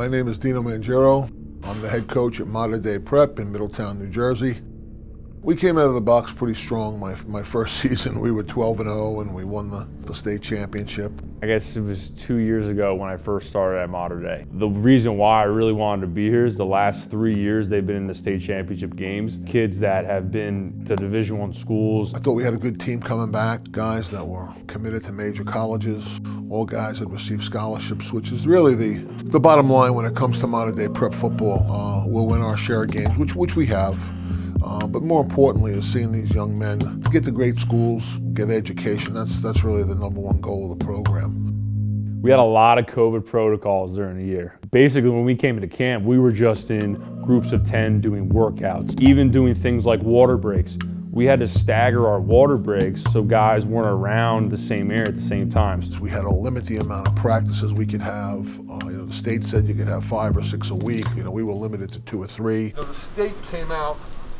My name is Dino Mangero. I'm the head coach at Modern Day Prep in Middletown, New Jersey. We came out of the box pretty strong. My first season, we were 12-0 and we won the state championship. I guess it was 2 years ago when I first started at Modern Day. The reason why I really wanted to be here is the last 3 years they've been in the state championship games. Kids that have been to Division I schools. I thought we had a good team coming back, guys that were committed to major colleges, all guys that received scholarships, which is really the bottom line when it comes to Modern Day Prep football. We'll win our share of games, which we have. But more importantly is seeing these young men get to great schools, get education. That's really the #1 goal of the program. We had a lot of COVID protocols during the year. Basically, when we came into camp, we were just in groups of 10 doing workouts, even doing things like water breaks. We had to stagger our water breaks so guys weren't around the same area at the same time. We had to limit the amount of practices we could have. The state said you could have 5 or 6 a week. We were limited to 2 or 3. The state came out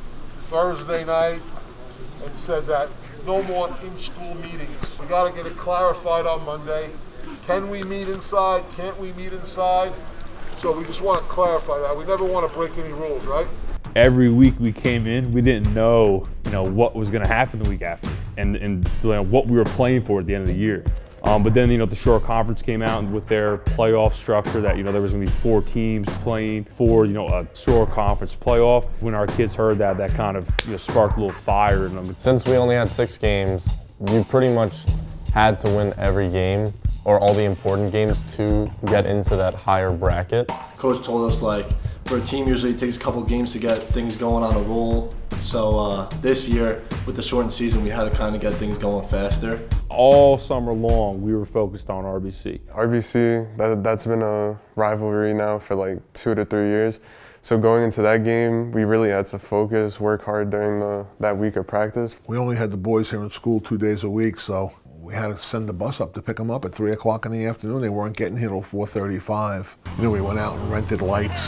Thursday night and said that no more in-school meetings. We got to get it clarified on Monday. Can we meet inside? Can't we meet inside? So we just want to clarify that. We never want to break any rules, right? Every week we came in, we didn't know, what was going to happen the week after and what we were playing for at the end of the year. But then, the Shore Conference came out with their playoff structure that, there was going to be 4 teams playing for, a Shore Conference playoff. When our kids heard that, that kind of sparked a little fire in them. Since we only had 6 games, we pretty much had to win every game or all the important games to get into that higher bracket. Coach told us, for a team, usually it takes a couple games to get things going on a roll. So this year, with the shortened season, we had to kind of get things going faster. All summer long, we were focused on RBC. RBC, that's been a rivalry now for 2 to 3 years. So going into that game, we really had to focus, work hard during that week of practice. We only had the boys here in school 2 days a week, so we had to send the bus up to pick them up at 3 o'clock in the afternoon. They weren't getting here till 4:35. We went out and rented lights.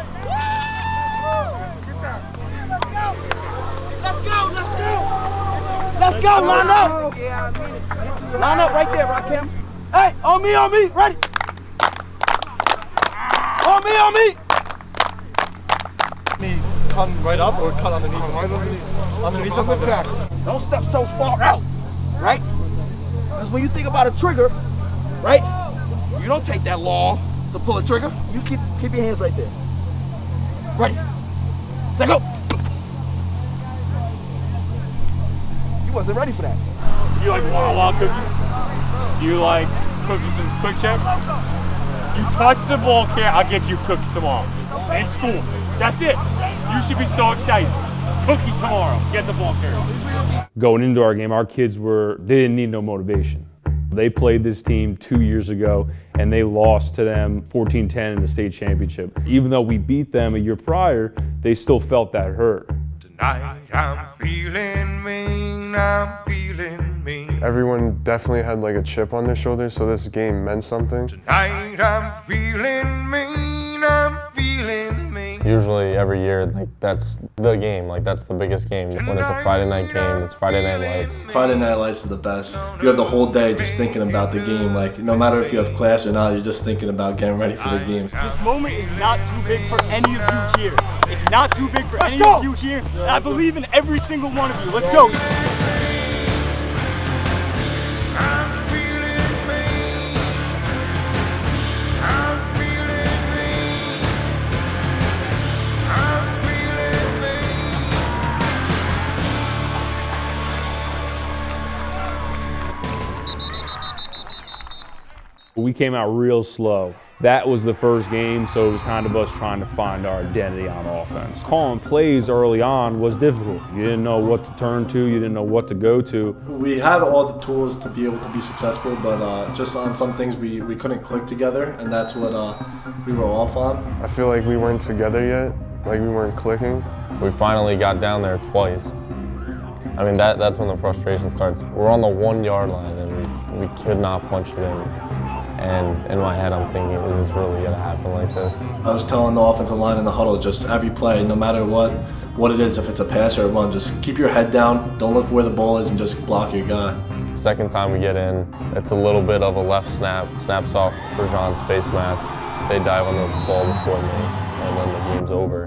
Let's go, line up! Line up right there, Rakim. Hey, on me, ready? On me! Cut right up or cut underneath? Right underneath the tackle. Don't step so far out, right? Because when you think about a trigger, right? You don't take that long to pull a trigger. You keep your hands right there. Ready? Set, go! You wasn't ready for that. You like Wawa cookies? You like cookies and Quick Check? You touch the ball care, I'll get you cookies tomorrow. In school. That's it. You should be so excited. Cookie tomorrow. Get the ball care. Going into our game, our kids they didn't need no motivation. They played this team 2 years ago and they lost to them 14-10 in the state championship. Even though we beat them a year prior, they still felt that hurt. Tonight I'm feeling mean, I'm feeling mean. Everyone definitely had a chip on their shoulders, so this game meant something. Tonight I'm feeling mean, I'm feeling mean. Usually every year, that's the game, that's the biggest game. When it's a Friday night game, it's Friday Night Lights. Friday Night Lights is the best. You have the whole day just thinking about the game. No matter if you have class or not, you're just thinking about getting ready for the games. This moment is not too big for any of you here. It's not too big for any of you here. And I believe in every single one of you. Let's go. We came out real slow. That was the first game, so it was kind of us trying to find our identity on offense. Calling plays early on was difficult. You didn't know what to turn to, you didn't know what to go to. We had all the tools to be able to be successful, but just on some things we couldn't click together, and that's what we were off on. I feel like we weren't together yet, we weren't clicking. We finally got down there twice. I mean, that's when the frustration starts. We're on the 1 yard line and we could not punch it in. And in my head, I'm thinking, is this really gonna happen like this? I was telling the offensive line in the huddle, just every play, no matter what it is, if it's a pass or a run, just keep your head down, don't look where the ball is, and just block your guy. Second time we get in, it's a little bit of a left snap, snaps off Rajan's face mask, they dive on the ball before me, and then the game's over.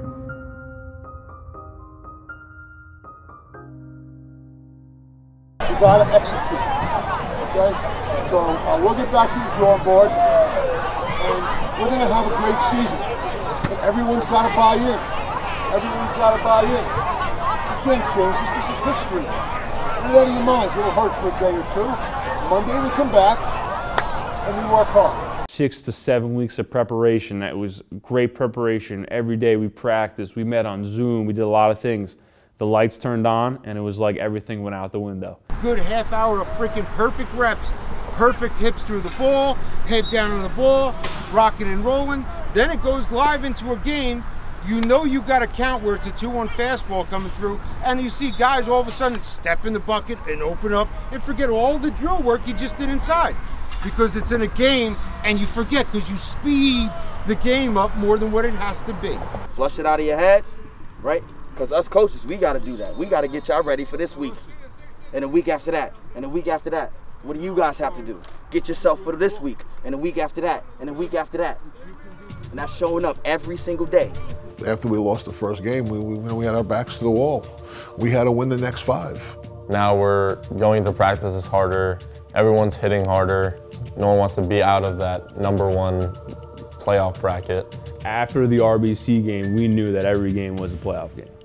You gotta execute, okay? So we'll get back to the drawing board, and we're gonna have a great season. But everyone's gotta buy in. Everyone's gotta buy in. You can't change this. This is history. Get it out of your minds. It'll hurt for a day or two. Monday we come back and we work hard. 6 to 7 weeks of preparation. That was great preparation. Every day we practiced. We met on Zoom. We did a lot of things. The lights turned on and it was like everything went out the window. Good half hour of freaking perfect reps. Perfect hips through the ball, head down on the ball, rocking and rolling. Then it goes live into a game. You know you got a count where it's a 2-1 fastball coming through, and you see guys all of a sudden step in the bucket and open up and forget all the drill work you just did inside. Because it's in a game and you forget because you speed the game up more than what it has to be. Flush it out of your head, right? Because us coaches, we got to do that. We got to get y'all ready for this week, and the week after that, and the week after that. What do you guys have to do? Get yourself for this week, and the week after that, and the week after that. And that's showing up every single day. After we lost the first game, we had our backs to the wall. We had to win the next 5. Now we're going to practices harder. Everyone's hitting harder. No one wants to be out of that #1 playoff bracket. After the RBC game, we knew that every game was a playoff game.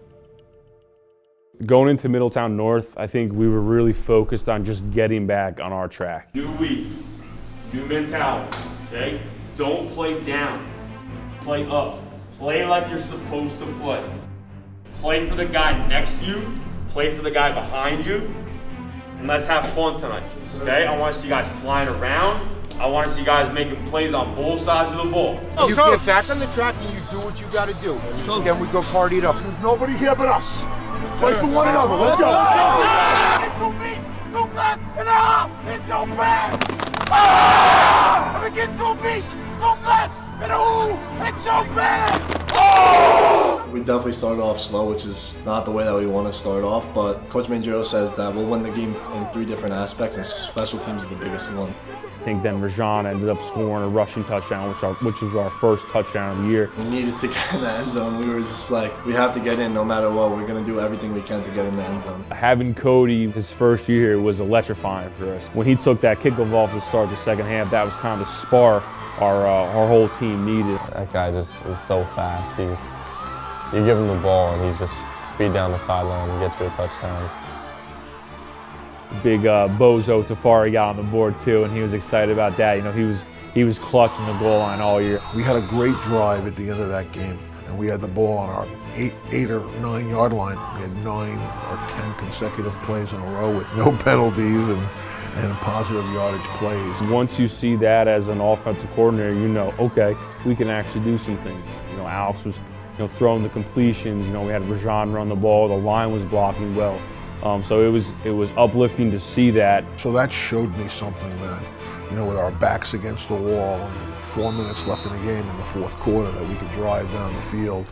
Going into Middletown North, I think we were really focused on just getting back on our track. New week, new mentality, okay? Don't play down, play up. Play like you're supposed to play. Play for the guy next to you, play for the guy behind you, and let's have fun tonight, okay? I want to see you guys flying around. I want to see you guys making plays on both sides of the ball. You get back on the track and you do what you got to do. Then we go party it up. There's nobody here but us. Play for one another. Let's go. Into me, to left, and out, it's open! Ah! Let me get to me, to left, and it's open! Oh! We definitely started off slow, which is not the way that we want to start off, but Coach Mangiero says that we'll win the game in 3 different aspects, and special teams is the biggest one. I think then Rajan ended up scoring a rushing touchdown, which was our first touchdown of the year. We needed to get in the end zone. We were just like, we have to get in no matter what. We're going to do everything we can to get in the end zone. Having Cody his first year here was electrifying for us. When he took that kickoff off to start the second half, that was kind of the spar our whole team needed. That guy just is so fast. You give him the ball and he's just speed down the sideline and get you a touchdown. Big Bozo Tafari got on the board too, and he was excited about that. You know, he was clutching the goal line all year. We had a great drive at the end of that game, and we had the ball on our 8 or 9 yard line. We had 9 or 10 consecutive plays in a row with no penalties and positive yardage plays. Once you see that as an offensive coordinator, you know, okay, we can actually do some things. You know, Alex was, throwing the completions. You know, we had Rajan run the ball. The line was blocking well. So it was uplifting to see that. So that showed me something that, with our backs against the wall and 4 minutes left in the game in the 4th quarter, that we could drive down the field.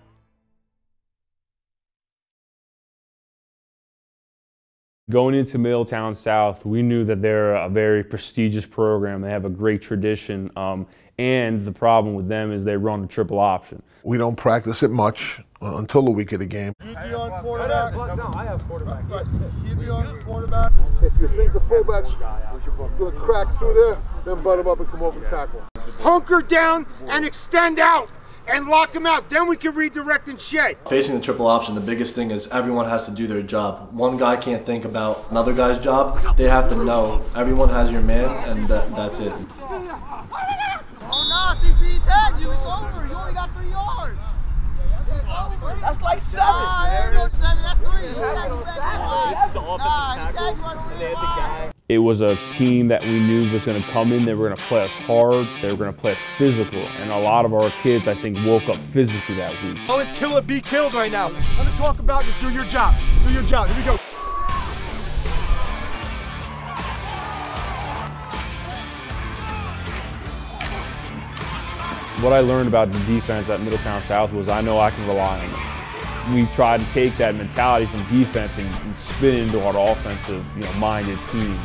Going into Middletown South, we knew that they're a very prestigious program. They have a great tradition. And the problem with them is they run a triple option. We don't practice it much until the week of the game. Keep you on quarterback. No, I have quarterback. Keep you on quarterback. If you think the fullback's going to crack through there, then butt him up and come over and tackle him. Hunker down and extend out and lock him out. Then we can redirect and shed. Facing the triple option, the biggest thing is everyone has to do their job. One guy can't think about another guy's job. They have to know everyone has your man, and that's it. Oh no, CP tagged you. It's over. You only got 3 yards. It's over. That's like 7. Nah, there ain't no 7. That's 3. He tagged you back. This is the offensive tackle, and they had the guy. It was a team that we knew was going to come in. They were going to play us hard. They were going to play us physical. And a lot of our kids, I think, woke up physically that week. Always kill it, be killed right now. Let me talk about just do your job. Do your job. Here we go. What I learned about the defense at Middletown South was I know I can rely on them. We tried to take that mentality from defense and spin it into our offensive, minded team.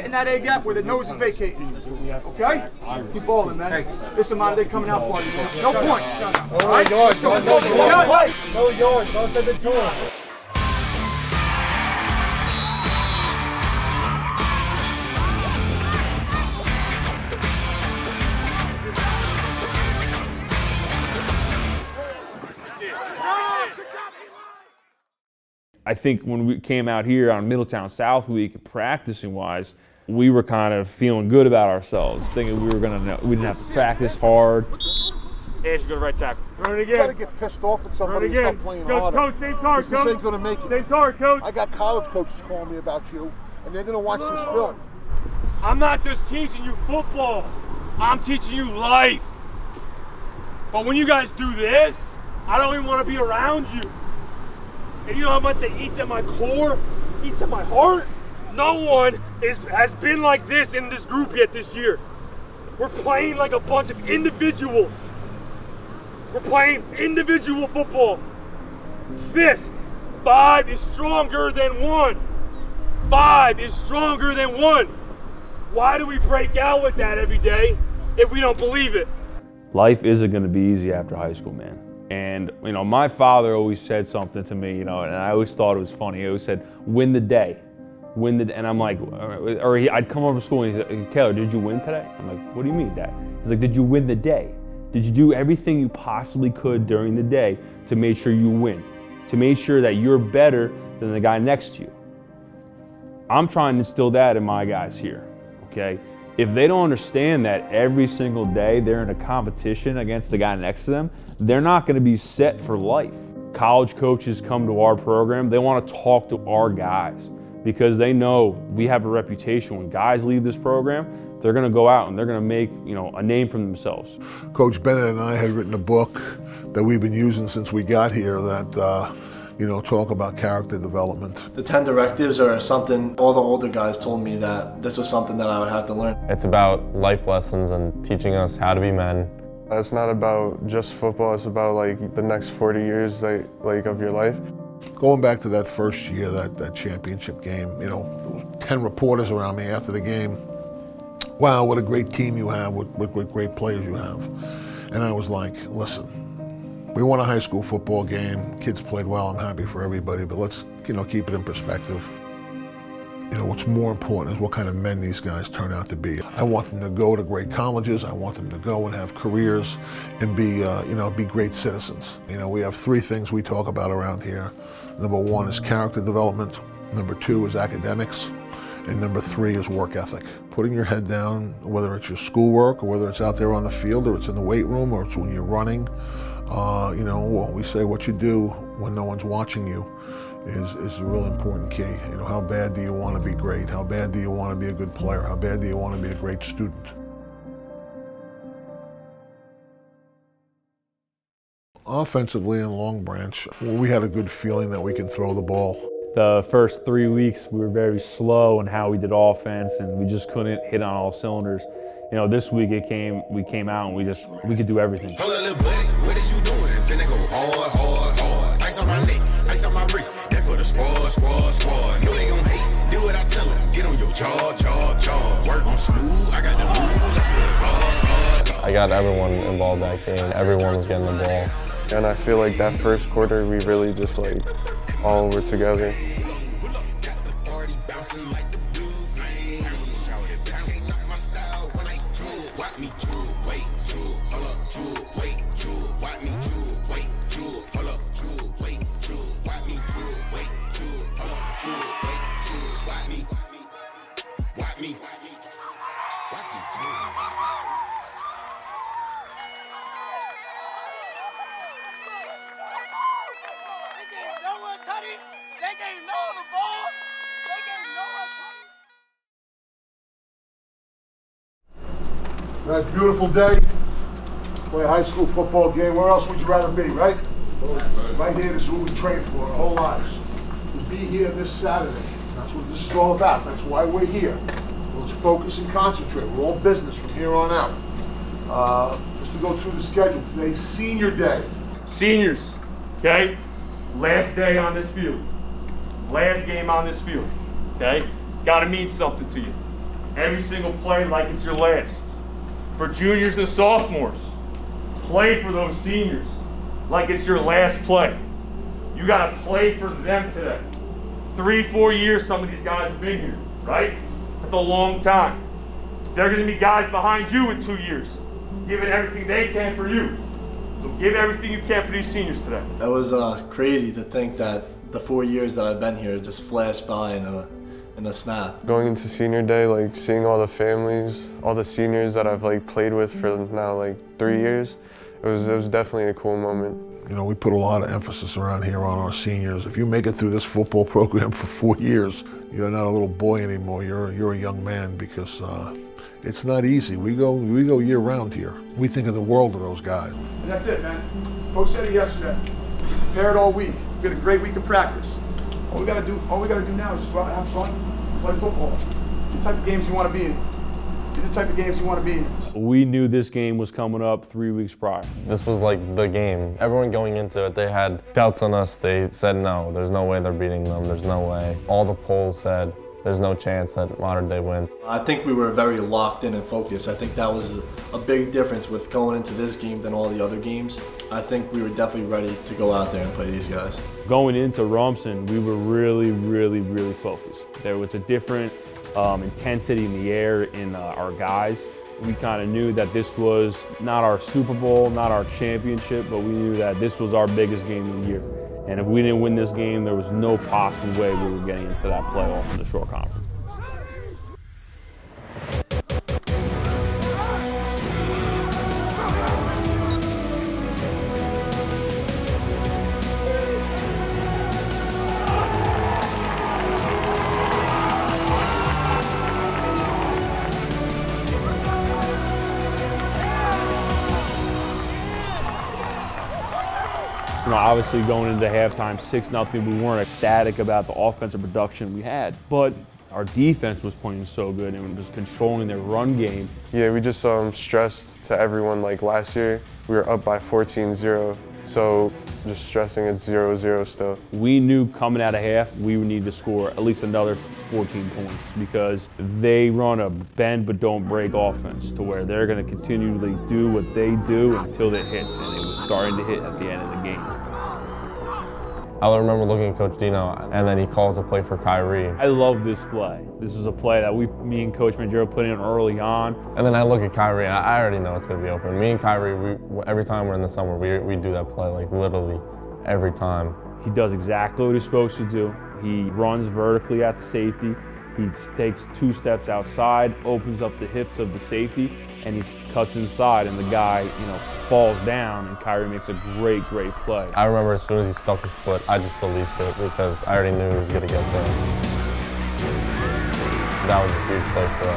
in that A gap where the nose is vacating. Okay? Keep balling, man. This amount they coming out party. No points. All right, let's go. No yards. Don't send it to him. I think when we came out here on Middletown South Week, practicing wise, we were kind of feeling good about ourselves, thinking we didn't have to practice hard. Ash, go to right tackle. Run it again. You gotta get pissed off at somebody who's not playing harder. Coach, same card, This coach. ain't gonna make it. Same card, coach. I got college coaches calling me about you, and they're gonna watch this film. I'm not just teaching you football. I'm teaching you life. But when you guys do this, I don't even want to be around you. And you know how much it eats at my core, eats at my heart? No one has been like this in this group yet this year. We're playing like a bunch of individuals. We're playing individual football. Fist. 5 is stronger than 1. 5 is stronger than 1. Why do we break out with that every day if we don't believe it? Life isn't going to be easy after high school, man. And, you know, my father always said something to me, you know, and I always thought it was funny. He always said, win the day. And I'm like, I'd come over to school and he'd say, Taylor, did you win today? I'm like, what do you mean, Dad? He's like, did you win the day? Did you do everything you possibly could during the day to make sure you win? To make sure that you're better than the guy next to you? I'm trying to instill that in my guys here, okay? If they don't understand that every single day they're in a competition against the guy next to them, they're not going to be set for life. College coaches come to our program, they want to talk to our guys because they know we have a reputation. When guys leave this program, they're going to go out and they're going to make, you know, a name for themselves. Coach Bennett and I had written a book that we've been using since we got here that you know, talk about character development. The 10 directives are something all the older guys told me that this was something that I would have to learn. It's about life lessons and teaching us how to be men. It's not about just football, it's about like the next 40 years like of your life. Going back to that first year, that championship game, you know, there was 10 reporters around me after the game. Wow, what a great team you have, what great players you have. And I was like, listen, we won a high school football game. Kids played well. I'm happy for everybody, but let's, you know, keep it in perspective. You know, what's more important is what kind of men these guys turn out to be. I want them to go to great colleges. I want them to go and have careers and be, you know, be great citizens. You know, we have 3 things we talk about around here. Number 1 is character development. Number 2 is academics. And number 3 is work ethic. Putting your head down, whether it's your schoolwork or whether it's out there on the field or it's in the weight room or it's when you're running. You know, we say what you do when no one's watching you is a real important key. You know, how bad do you want to be great? How bad do you want to be a good player? How bad do you want to be a great student? Offensively in Long Branch, we had a good feeling that we can throw the ball. The first 3 weeks we were very slow in how we did offense and we just couldn't hit on all cylinders. You know, this week we came out and we could do everything. Hold up, little buddy, what is you doing? Finna go hard, hard, hard. Ice on my neck, ice on my wrist. That for the squad, squad, squad. Know they gon' hate, do what I tell them. Get on your jaw, jaw, jaw. Work on smooth, I got the moves, I swear to God. I got everyone involved that game. Everyone was getting the ball. And I feel like that first quarter, we really just like all were together. Nice, beautiful day. Play a high school football game. Where else would you rather be, right? Right here, this is what we train for our whole lives. To be here this Saturday. That's what this is all about. That's why we're here. Let's focus and concentrate. We're all business from here on out. Just to go through the schedule. Today's senior day. Seniors, okay? Last day on this field. Last game on this field, okay? It's got to mean something to you. every single play like it's your last. For juniors and sophomores, play for those seniors like it's your last play. You got to play for them today. 3-4 years some of these guys have been here, right? That's a long time. There are going to be guys behind you in 2 years, giving everything they can for you. So give everything you can for these seniors today. It was crazy to think that the 4 years that I've been here just flashed by in a snap. Going into senior day, like seeing all the families, all the seniors that I've like played with for now like 3 years, it was definitely a cool moment. You know, we put a lot of emphasis around here on our seniors. If you make it through this football program for 4 years, you're not a little boy anymore. You're a young man, because it's not easy. We go year round here. We think of the world of those guys. And that's it, man. Coach said it yesterday. Prepared all week. We had a great week of practice. All we gotta do now is just go out and have fun, play football. These are the type of games you want to be in. These are the type of games you want to be in. We knew this game was coming up 3 weeks prior. This was like the game. Everyone going into it, they had doubts on us. They said no, there's no way they're beating them, there's no way. All the polls said there's no chance that Modern Day wins. I think we were very locked in and focused. I think that was a big difference with going into this game than all the other games. I think we were definitely ready to go out there and play these guys. Going into Rumson, we were really focused. There was a different intensity in the air in our guys. We kind of knew that this was not our Super Bowl, not our championship, but we knew that this was our biggest game of the year. And if we didn't win this game, there was no possible way we were getting into that playoff in the short conference. You know, obviously going into halftime 6-0, we weren't ecstatic about the offensive production we had, but our defense was playing so good and was controlling their run game. Yeah, we just stressed to everyone, like last year, we were up by 14-0, so just stressing it's 0-0 still. We knew coming out of half, we would need to score at least another 14 points, because they run a bend but don't break offense to where they're going to continually do what they do until it hits, and it was starting to hit at the end of the game. I remember looking at Coach Dino, and then he calls a play for Kyrie. I love this play. This was a play that me and Coach Mangiero put in early on. And then I look at Kyrie, and I already know it's going to be open. Me and Kyrie, every time we're in the summer, we do that play, like literally every time. He does exactly what he's supposed to do. He runs vertically at the safety. He takes 2 steps outside, opens up the hips of the safety, and he cuts inside, and the guy, falls down, and Kyrie makes a great play. I remember as soon as he stuck his foot, I just released it because I already knew he was going to get there. That was a huge play for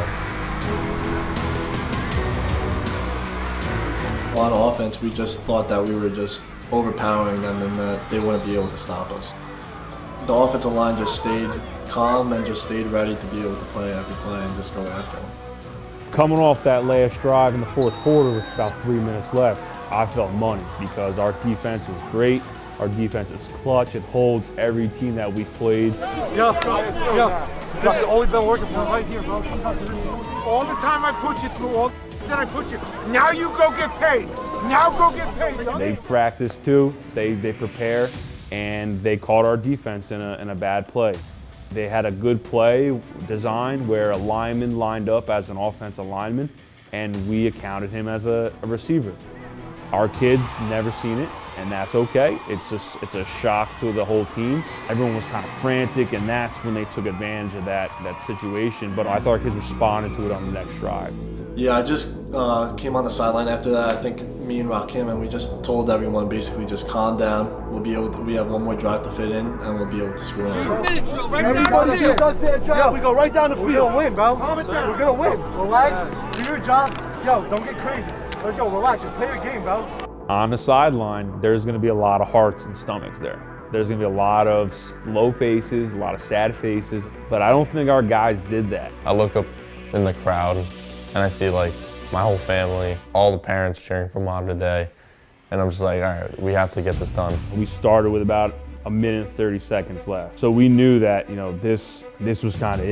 us. On offense, we just thought that we were just overpowering them and that they wouldn't be able to stop us. The offensive line just stayed calm and just stayed ready to be able to play every play and just go after them. Coming off that last drive in the fourth quarter with about 3 minutes left, I felt money because our defense is great. Our defense is clutch. It holds every team that we've played. Yo, this has only been working for right here, bro. All the time I put you through, all that I put you. Now you go get paid. Now go get paid. They practice too. They prepare, and they caught our defense in a bad play. They had a good play design where a lineman lined up as an offensive lineman, and we accounted him as a receiver. Our kids never seen it, and that's okay. It's a shock to the whole team. Everyone was kind of frantic, and that's when they took advantage of that situation. But I thought our kids responded to it on the next drive. Yeah, I just came on the sideline after that. I think me and Rakim, and we just told everyone basically just calm down. We have one more drive to fit in, and we'll be able to score. Everybody who does their job, we go right down the field. We're gonna win, bro. We're gonna win. Relax. Do your job. Yo, don't get crazy. Let's go. Relax. Just play your game, bro. On the sideline, there's going to be a lot of hearts and stomachs there. There's going to be a lot of slow faces, a lot of sad faces, but I don't think our guys did that. I look up in the crowd, and I see like my whole family, all the parents cheering for Modern Day, and I'm just like, all right, we have to get this done. We started with about 1 minute and 30 seconds left, so we knew that this was kind of it.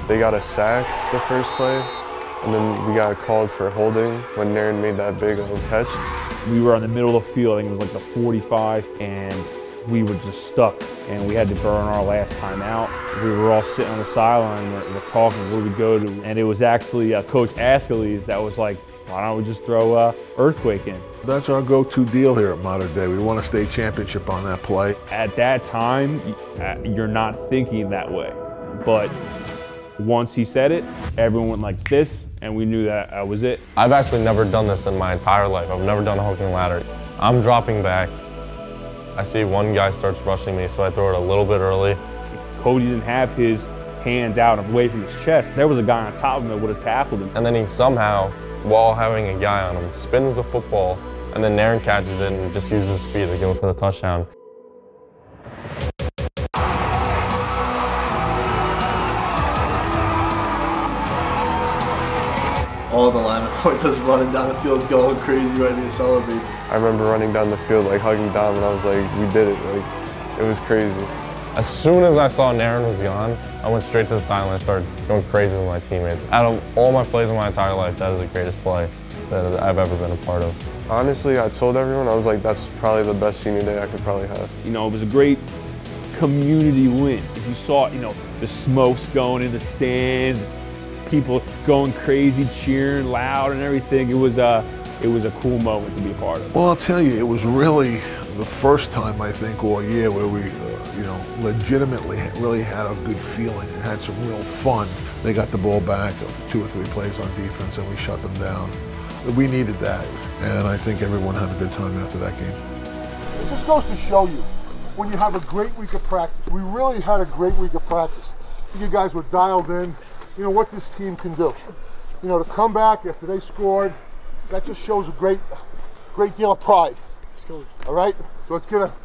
They got a sack the first play, and then we got called for holding when Naren made that big catch. We were in the middle of the field, I think it was like the 45, and we were just stuck, and we had to burn our last time out. We were all sitting on the sideline, we're talking, where do we go to? And it was actually Coach Askeles that was like, why don't we just throw Earthquake in? That's our go-to deal here at Modern Day. We won a state championship on that play. At that time, you're not thinking that way. But once he said it, everyone went like this, and we knew that was it. I've actually never done this in my entire life. I've never done a hook and ladder. I'm dropping back. I see one guy starts rushing me, so I throw it a little bit early. If Cody didn't have his hands out away from his chest, there was a guy on top of him that would have tackled him. And then he somehow, while having a guy on him, spins the football, and then Naren catches it and just uses speed to go for the touchdown. All the linemen were just running down the field, going crazy, ready to celebrate. I remember running down the field, like hugging Dom, and I was like, we did it. Like, it was crazy. As soon as I saw Naren was gone, I went straight to the sideline and started going crazy with my teammates. Out of all my plays in my entire life, that is the greatest play that I've ever been a part of. Honestly, I told everyone, I was like, that's probably the best senior day I could probably have. You know, it was a great community win. If you saw, you know, the smokes going in the stands, people going crazy, cheering loud and everything, it was a cool moment to be a part of. Well, I'll tell you, it was really the first time, I think, all year where we, legitimately really had a good feeling and had some real fun. They got the ball back, 2 or 3 plays on defense, and we shut them down. We needed that, and I think everyone had a good time after that game. It just goes to show you, when you have a great week of practice, we really had a great week of practice. You guys were dialed in, you know, what this team can do. You know, to come back after they scored, that just shows a great deal of pride. All right? So let's get a...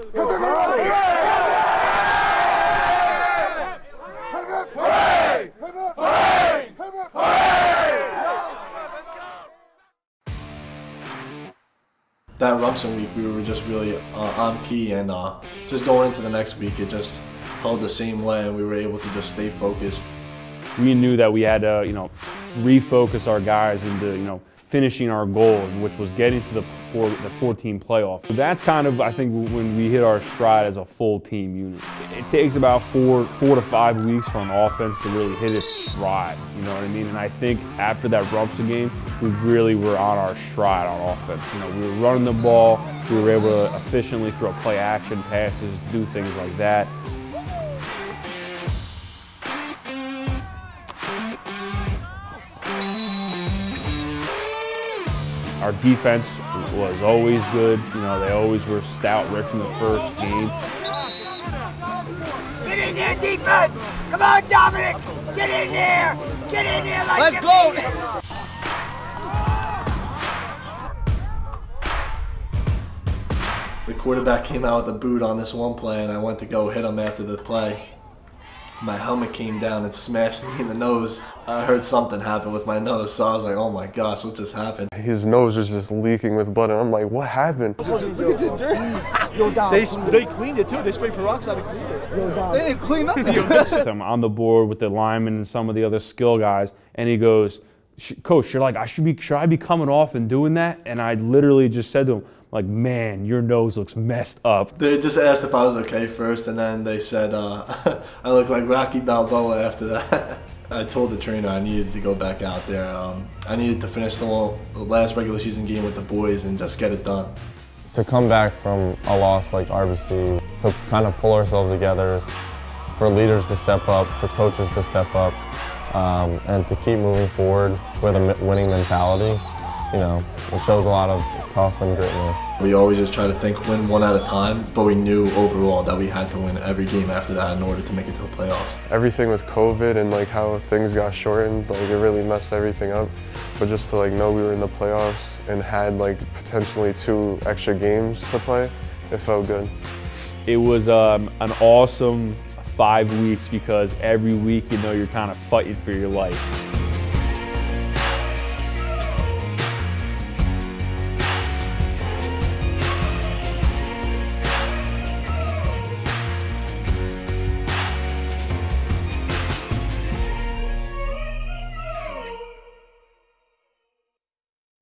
That Rumson week, we were just really on key, and just going into the next week, it just held the same way, and we were able to just stay focused. We knew that we had to, refocus our guys into, finishing our goal, which was getting to the 14 playoff. That's kind of, I think, when we hit our stride as a full team unit. It takes about 4 to 5 weeks for an offense to really hit its stride, you know what I mean? And I think after that Rumson game, we really were on our stride on offense. We were running the ball, we were able to efficiently throw play action passes, do things like that. Our defense was always good. They always were stout right from the first game. Get in there, defense! Come on, Dominic! Get in there! Get in there like Let's go! The quarterback came out with a boot on this one play, and I went to go hit him after the play. My helmet came down and smashed me in the nose. I heard something happen with my nose, so I was like, oh my gosh, what just happened? His nose was just leaking with blood, and I'm like, what happened? Look at you, dirt. They cleaned it too. They sprayed peroxide and cleaned it. They didn't clean nothing. I'm on the board with the linemen and some of the other skill guys, and he goes, Coach, you're like, should I be coming off and doing that? And I literally just said to him, like, man, your nose looks messed up. They just asked if I was okay first, and then they said I look like Rocky Balboa after that. I told the trainer I needed to go back out there. I needed to finish the last regular season game with the boys and just get it done. To come back from a loss like RBC, to kind of pull ourselves together, for leaders to step up, for coaches to step up, and to keep moving forward with a winning mentality, it shows a lot of tough and gritness. We always just try to think win one at a time, but we knew overall that we had to win every game after that in order to make it to the playoffs. Everything with COVID and how things got shortened, it really messed everything up. But just to know we were in the playoffs and had potentially 2 extra games to play, it felt good. It was an awesome 5 weeks because every week you're kind of fighting for your life.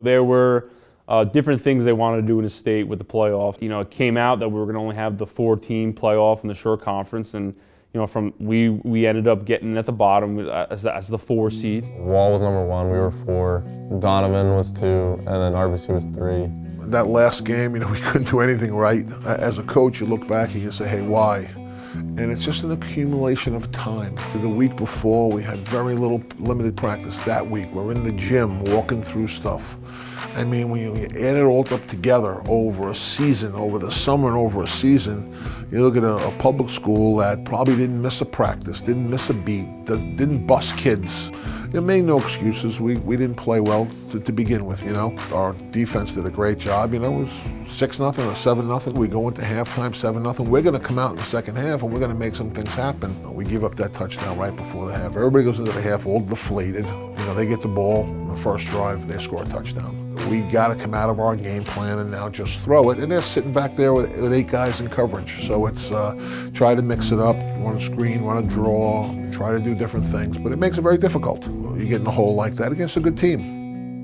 There were different things they wanted to do in the state with the playoff. You know, it came out that we were going to only have the 4-team playoff in the Shore Conference, and you know, we ended up getting at the bottom as the 4 seed. Wall was number 1, we were 4. Donovan was 2, and then RBC was 3. That last game, you know, we couldn't do anything right. As a coach, you look back and you say, hey, why? And it's just an accumulation of time. The week before, we had very limited practice. That week, we're in the gym walking through stuff. I mean, when you add it all up together over a season, over the summer and over a season, you look at a public school that probably didn't miss a practice, didn't miss a beat, didn't bust kids. It made no excuses. We didn't play well to begin with, you know. Our defense did a great job, you know. It was 6-0 or 7-0. We go into halftime 7-0. We're going to come out in the second half and we're going to make some things happen. We give up that touchdown right before the half. Everybody goes into the half all deflated. You know, they get the ball on the first drive, they score a touchdown. We got to come out of our game plan and now just throw it. And they're sitting back there with 8 guys in coverage. So it's try to mix it up, run a screen, run a draw, try to do different things. But it makes it very difficult. You get in a hole like that against a good team.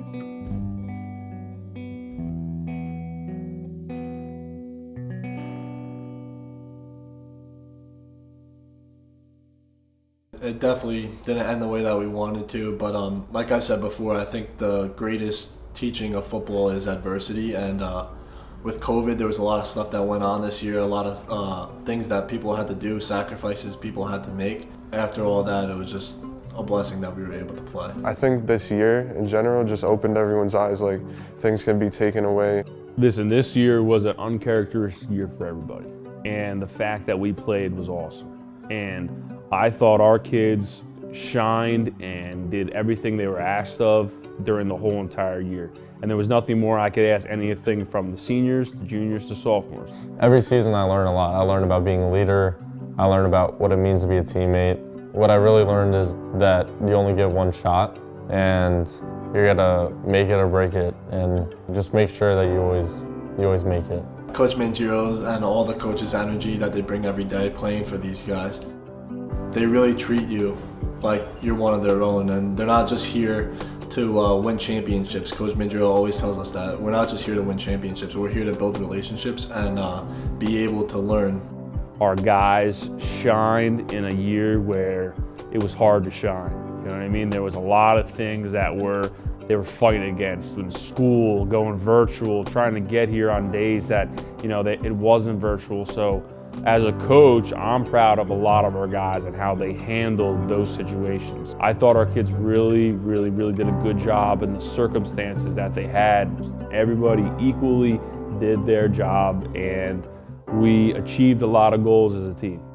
It definitely didn't end the way that we wanted to, but like I said before, I think the greatest teaching of football is adversity, and with COVID there was a lot of stuff that went on this year, a lot of things that people had to do, sacrifices people had to make. After all that, it was just a blessing that we were able to play. I think this year in general just opened everyone's eyes, like things can be taken away. Listen, this year was an uncharacteristic year for everybody, and the fact that we played was awesome. And I thought our kids shined and did everything they were asked of during the whole entire year. And there was nothing more I could ask anything from the seniors, the juniors, to sophomores. Every season I learned a lot. I learned about being a leader. I learned about what it means to be a teammate. What I really learned is that you only get one shot and you're gonna make it or break it, and just make sure that you always make it. Coach Mangiro's and all the coaches' energy that they bring every day playing for these guys, they really treat you like you're one of their own, and they're not just here to win championships. Coach Mangiro always tells us that we're not just here to win championships, we're here to build relationships and be able to learn. Our guys shined in a year where it was hard to shine. You know what I mean? There was a lot of things that they were fighting against in school, going virtual, trying to get here on days that, you know, it wasn't virtual. So as a coach, I'm proud of a lot of our guys and how they handled those situations. I thought our kids really did a good job in the circumstances that they had. Everybody equally did their job, and we achieved a lot of goals as a team.